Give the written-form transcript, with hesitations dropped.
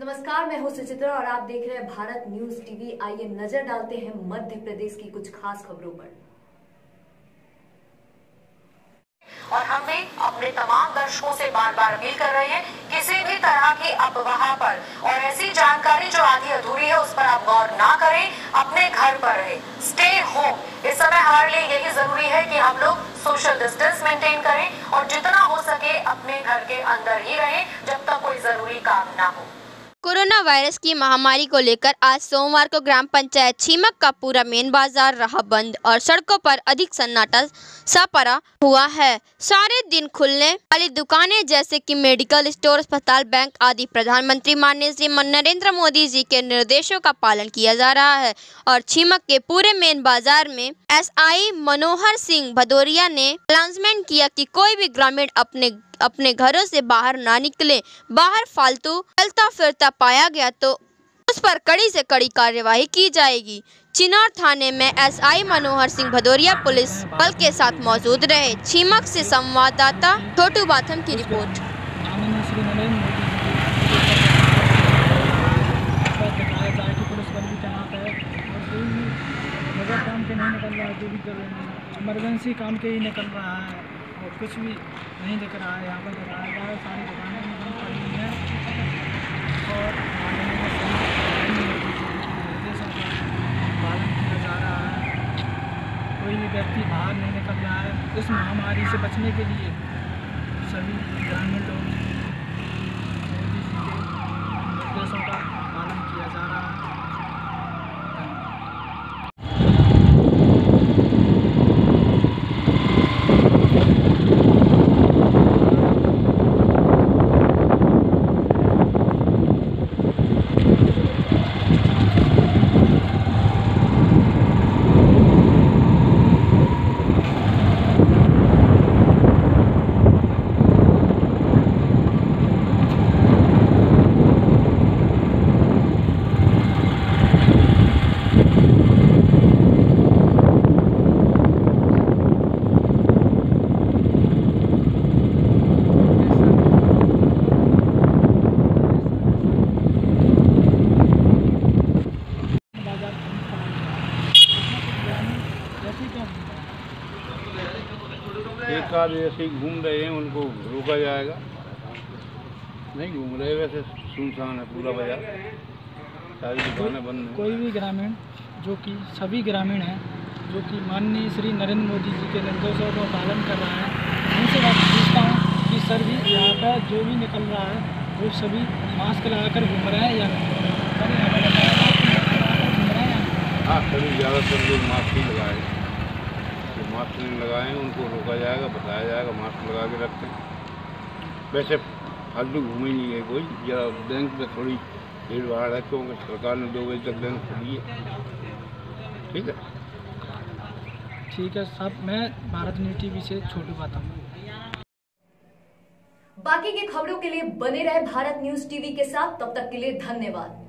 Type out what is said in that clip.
नमस्कार, मैं हूं सुचित्रा और आप देख रहे हैं भारत न्यूज टीवी। आइए नजर डालते हैं मध्य प्रदेश की कुछ खास खबरों पर। और हम भी अपने तमाम दर्शकों से बार बार अपील कर रहे हैं, किसी भी तरह की अफवाह पर और ऐसी जानकारी जो आधी अधूरी है उस पर आप गौर ना करें, अपने घर पर रहे, स्टे होम। इस समय हमारे लिए यही जरूरी है कि हम लोग सोशल डिस्टेंस मेंटेन करें और जितना हो सके अपने घर के अंदर ही रहें जब तक कोई जरूरी काम ना हो। कोरोना वायरस की महामारी को लेकर आज सोमवार को ग्राम पंचायत छीमक का पूरा मेन बाजार रहा बंद और सड़कों पर अधिक सन्नाटा सा पड़ा हुआ है। सारे दिन खुलने वाली दुकानें जैसे कि मेडिकल स्टोर, अस्पताल, बैंक आदि प्रधानमंत्री माननीय श्री नरेंद्र मोदी जी के निर्देशों का पालन किया जा रहा है और छीमक के पूरे मेन बाजार में एसआई मनोहर सिंह भदौरिया ने अनाउंसमेंट किया कि कोई भी ग्रामीण अपने घरों से बाहर ना निकले। बाहर फालतू चलता फिरता पाया गया तो उस पर कड़ी से कड़ी कार्यवाही की जाएगी। चिनौर थाने में एसआई मनोहर सिंह भदौरिया पुलिस बल के साथ मौजूद रहे। छीमक से संवाददाता छोटू बाथम की रिपोर्ट। इमरजेंसी काम के ही निकल रहा है और कुछ भी नहीं दिख रहा है। यहाँ पर लगातार सारी दुकानें बंद पड़ी हुई हैं और निर्देशों का पालन किया जा रहा है। कोई भी व्यक्ति बाहर नहीं निकल रहा है। इस महामारी से बचने के लिए सभी ग्रामीण लोग मोदी जी के निर्देशों का पालन किया जा रहा है। एक आध ऐसे ही घूम रहे हैं, उनको रोका जाएगा। नहीं घूम रहे, वैसे सुनसान है पूरा बाजार, सारी दुकानें बंद हैं। कोई भी ग्रामीण जो कि सभी ग्रामीण हैं जो कि माननीय श्री नरेंद्र मोदी जी के निर्देशों का पालन कर रहा है, उनसे मैं पूछता हूँ कि सर भी यहाँ पर जो भी निकल रहा है वो सभी मास्क लगाकर घूम रहे हैं या नहीं? हाँ, सभी ज़्यादातर लोग मास्क ही लगाए। मास्क नहीं लगाए उनको रोका जाएगा, बताया जाएगा मास्क लगा के रखते हैं। वैसे फालतू घूमे नहीं है कोई। जरा बैंक में थोड़ी भीड़ भाड़ है क्योंकि सरकार ने 2 बजे तक बैंक खोली है। ठीक है, ठीक है साहब। मैं भारत न्यूज टीवी से छोटू बात हूँ। बाकी की खबरों के लिए बने रहे भारत न्यूज टीवी के साथ। तब तक के लिए धन्यवाद।